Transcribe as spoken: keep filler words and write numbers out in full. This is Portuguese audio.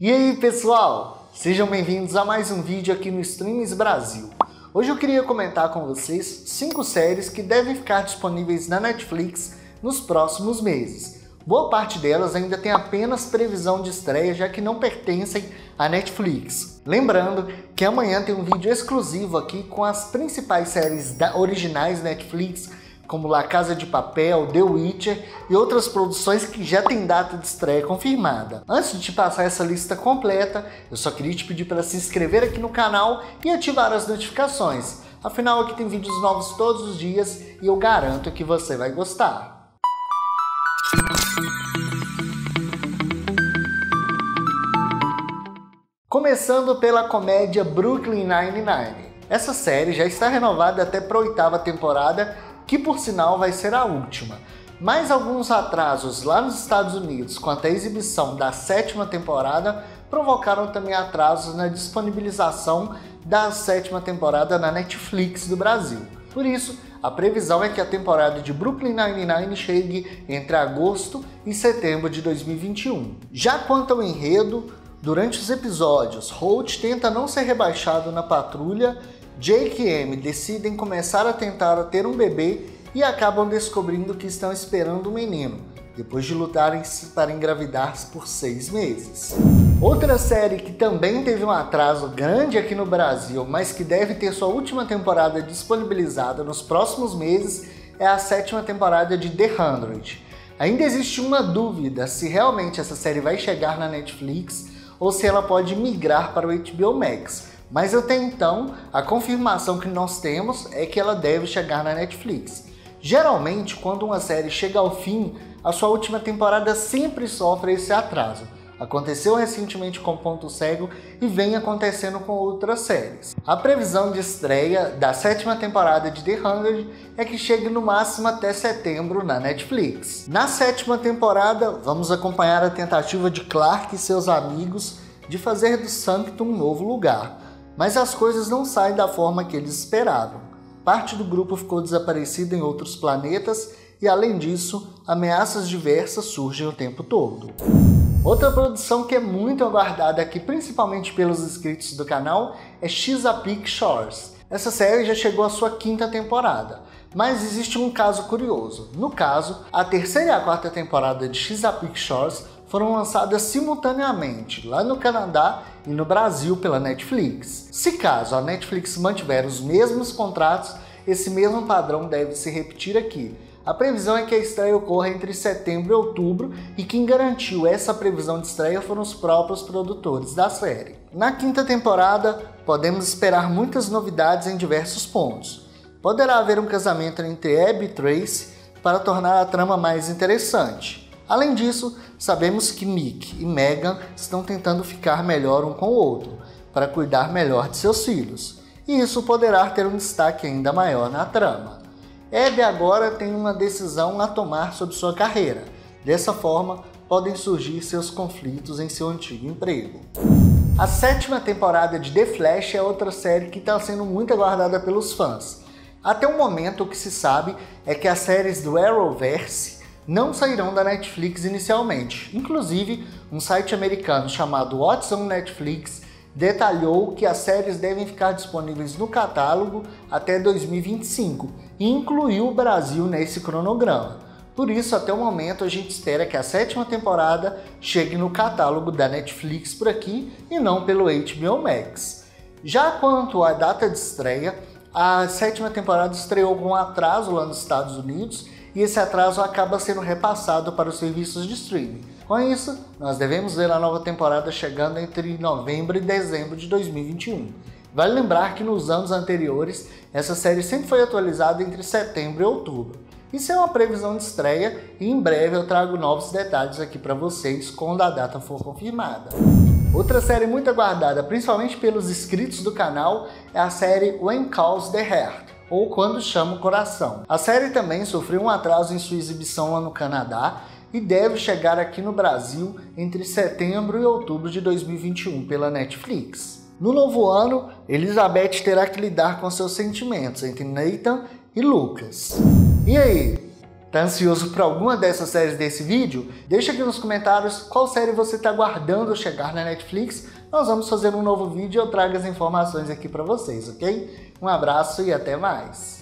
E aí pessoal, sejam bem-vindos a mais um vídeo aqui no Streams Brasil. Hoje eu queria comentar com vocês cinco séries que devem ficar disponíveis na Netflix nos próximos meses. Boa parte delas ainda tem apenas previsão de estreia, já que não pertencem à Netflix. Lembrando que amanhã tem um vídeo exclusivo aqui com as principais séries da, originais Netflix, como La Casa de Papel, The Witcher e outras produções que já tem data de estreia confirmada. Antes de te passar essa lista completa, eu só queria te pedir para se inscrever aqui no canal e ativar as notificações. Afinal, aqui tem vídeos novos todos os dias e eu garanto que você vai gostar. Começando pela comédia Brooklyn Nine-Nine. Essa série já está renovada até para a oitava temporada, que por sinal vai ser a última. Mas alguns atrasos lá nos Estados Unidos quanto à exibição da sétima temporada provocaram também atrasos na disponibilização da sétima temporada na Netflix do Brasil. Por isso, a previsão é que a temporada de Brooklyn Nine-Nine chegue entre agosto e setembro de dois mil e vinte e um. Já quanto ao enredo, durante os episódios, Holt tenta não ser rebaixado na patrulha, Jake e Amy decidem começar a tentar ter um bebê e acabam descobrindo que estão esperando um menino, depois de lutarem para engravidar por seis meses. Outra série que também teve um atraso grande aqui no Brasil, mas que deve ter sua última temporada disponibilizada nos próximos meses, é a sétima temporada de The hundred. Ainda existe uma dúvida se realmente essa série vai chegar na Netflix ou se ela pode migrar para o H B O Max. Mas até então, a confirmação que nós temos é que ela deve chegar na Netflix. Geralmente, quando uma série chega ao fim, a sua última temporada sempre sofre esse atraso. Aconteceu recentemente com Ponto Cego e vem acontecendo com outras séries. A previsão de estreia da sétima temporada de The hundred é que chegue no máximo até setembro na Netflix. Na sétima temporada, vamos acompanhar a tentativa de Clark e seus amigos de fazer do Sanctum um novo lugar. Mas as coisas não saem da forma que eles esperavam. Parte do grupo ficou desaparecida em outros planetas e, além disso, ameaças diversas surgem o tempo todo. Outra produção que é muito aguardada aqui, principalmente pelos inscritos do canal, é Chesapeake Shores. Essa série já chegou à sua quinta temporada, mas existe um caso curioso. No caso, a terceira e a quarta temporada de Chesapeake Shores foram lançadas simultaneamente lá no Canadá e no Brasil pela Netflix. Se caso a Netflix mantiver os mesmos contratos, esse mesmo padrão deve se repetir aqui. A previsão é que a estreia ocorra entre setembro e outubro e quem garantiu essa previsão de estreia foram os próprios produtores da série. Na quinta temporada, podemos esperar muitas novidades em diversos pontos. Poderá haver um casamento entre Abby e Tracy para tornar a trama mais interessante. Além disso, sabemos que Mick e Megan estão tentando ficar melhor um com o outro, para cuidar melhor de seus filhos, e isso poderá ter um destaque ainda maior na trama. Abby agora tem uma decisão a tomar sobre sua carreira. Dessa forma, podem surgir seus conflitos em seu antigo emprego. A sétima temporada de The Flash é outra série que está sendo muito aguardada pelos fãs. Até o momento, o que se sabe é que as séries do Arrowverse não sairão da Netflix inicialmente. Inclusive, um site americano chamado What's on Netflix detalhou que as séries devem ficar disponíveis no catálogo até dois mil e vinte e cinco e incluiu o Brasil nesse cronograma. Por isso, até o momento, a gente espera que a sétima temporada chegue no catálogo da Netflix por aqui e não pelo H B O Max. Já quanto à data de estreia, a sétima temporada estreou com um atraso lá nos Estados Unidos e esse atraso acaba sendo repassado para os serviços de streaming. Com isso, nós devemos ver a nova temporada chegando entre novembro e dezembro de dois mil e vinte e um. Vale lembrar que nos anos anteriores, essa série sempre foi atualizada entre setembro e outubro. Isso é uma previsão de estreia e em breve eu trago novos detalhes aqui para vocês quando a data for confirmada. Outra série muito aguardada, principalmente pelos inscritos do canal, é a série When Calls the Heart, ou Quando Chama o Coração. A série também sofreu um atraso em sua exibição lá no Canadá e deve chegar aqui no Brasil entre setembro e outubro de dois mil e vinte e um pela Netflix. No novo ano, Elizabeth terá que lidar com seus sentimentos entre Nathan e Lucas. E aí, Tá ansioso por alguma dessas séries desse vídeo? Deixa aqui nos comentários qual série você tá aguardando chegar na Netflix. Nós vamos fazer um novo vídeo e eu trago as informações aqui para vocês, ok? Um abraço e até mais!